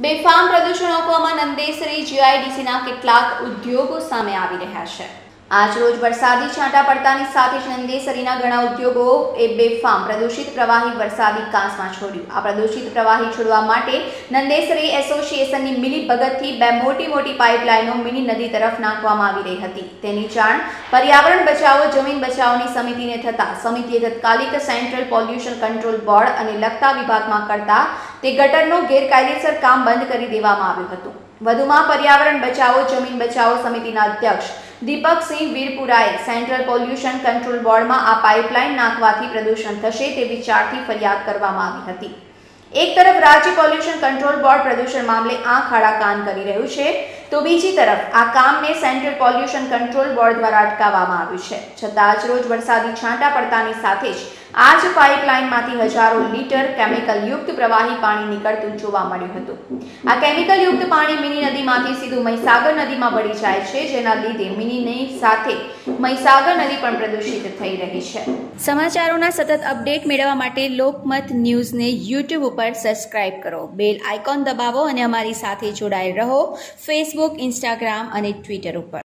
બેફામ પ્રદૂષણ રોકવામાં નંદેસરી જીઆઈડીસીના કેટલાક ઉદ્યોગો સામે આવી રહ્યા છે। આજ રોજ વરસાદી છાંટા પડતાની સાથે જ નંદેસરીના ઘણા ઉદ્યોગોએ બેફામ પ્રદૂષિત પ્રવાહી વરસાદી કાંસમાં છોડ્યું। આ પ્રદૂષિત પ્રવાહી છોડવા માટે નંદેસરી એસોસિએશનની મિલીભગતથી બે મોટી પાઇપલાઇનો મિની નદી તરફ નાખવામાં આવી રહી હતી। તેની જાણ પર્યાવરણ બચાવો જમીન બચાવોની સમિતિને થતાં સમિતિએ તાત્કાલિક સેન્ટ્રલ પોલ્યુશન કંટ્રોલ બોર્ડ અને લગતા વિભાગમાં કરતા તે ગટરનો ગેરકાયદેસર કામ બંધ કરી દેવામાં આવ્યું હતું। વધુમાં પર્યાવરણ બચાવો જમીન બચાવો સમિતિના અધ્યક્ષ દીપકસિંહ વીરપુરાએ સેન્ટ્રલ પોલ્યુશન કંટ્રોલ બોર્ડમાં આ પાઇપલાઇન નાખવાથી પ્રદૂષણ થશે તે વિચારથી ફરિયાદ કરવામાં આવી હતી। એક તરફ રાજ્ય પોલ્યુશન કંટ્રોલ બોર્ડ પ્રદૂષણ મામલે આંખ આડા કાન કરી રહ્યું છે તો બીજી તરફ આ કામને સેન્ટ્રલ પોલ્યુશન કંટ્રોલ બોર્ડ દ્વારા અટકાવવામાં આવ્યું છે। છતાં આજ રોજ વરસાદી છાંટા પડતાની સાથે જ આ જ પાઇપલાઇનમાંથી હજારો લીટર કેમિકલયુક્ત પ્રવાહી પાણી નીકળતું જોવા મળ્યું હતું। આ કેમિકલયુક્ત પાણી મિની નદીમાંથી સીધું મહીસાગર નદીમાં ભળી જાય છે, જેના લીધે મિનીની સાથે મહીસાગર નદી પણ પ્રદૂષિત થઈ રહી છે। સમાચારોના સતત અપડેટ મેળવવા માટે લોકમત ન્યૂઝને યુટ્યુબ ઉપર સબસ્ક્રાઇબ કરો, બેલ આઇકોન દબાવો અને અમારી સાથે જોડાયેલ રહો ફેસબુક, ઇન્સ્ટાગ્રામ અને ટ્વિટર ઉપર।